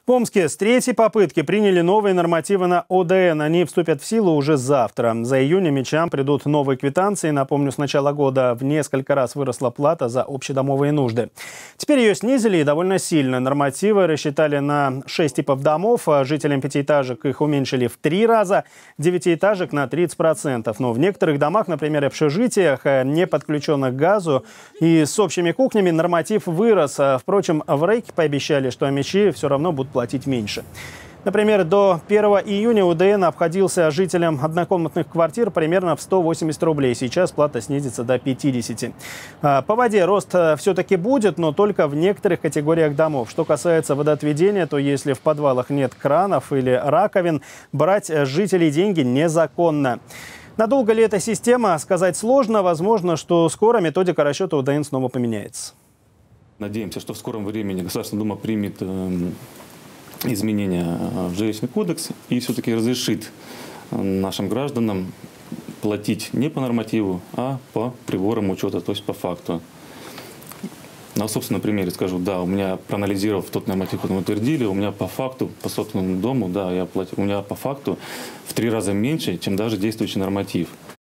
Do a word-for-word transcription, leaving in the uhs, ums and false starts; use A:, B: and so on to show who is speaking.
A: В Омске с третьей попытки приняли новые нормативы на О Дэ Эн. Они вступят в силу уже завтра. За июнь омичам придут новые квитанции. Напомню, с начала года в несколько раз выросла плата за общедомовые нужды. Теперь ее снизили и довольно сильно. Нормативы рассчитали на шесть типов домов. Жителям пятиэтажек их уменьшили в три раза, девятиэтажек на тридцать процентов. Но в некоторых домах, например, общежитиях, не подключенных к газу и с общими кухнями, норматив вырос. Впрочем, в РЭКе пообещали, что омичи все равно будут платить меньше. Например, до первого июня О Дэ Эн обходился жителям однокомнатных квартир примерно в сто восемьдесят рублей. Сейчас плата снизится до пятидесяти. По воде рост все-таки будет, но только в некоторых категориях домов. Что касается водоотведения, то если в подвалах нет кранов или раковин, брать с жителей деньги незаконно. Надолго ли эта система, сказать сложно. Возможно, что скоро методика расчета О Дэ Эн снова поменяется.
B: Надеемся, что в скором времени Государственная Дума примет изменения в жилищный кодекс и все-таки разрешит нашим гражданам платить не по нормативу, а по приборам учета, то есть по факту. На собственном примере скажу, да, у меня, проанализировав тот норматив, который мы утвердили, у меня по факту, по собственному дому, да, я платил, у меня по факту в три раза меньше, чем даже действующий норматив.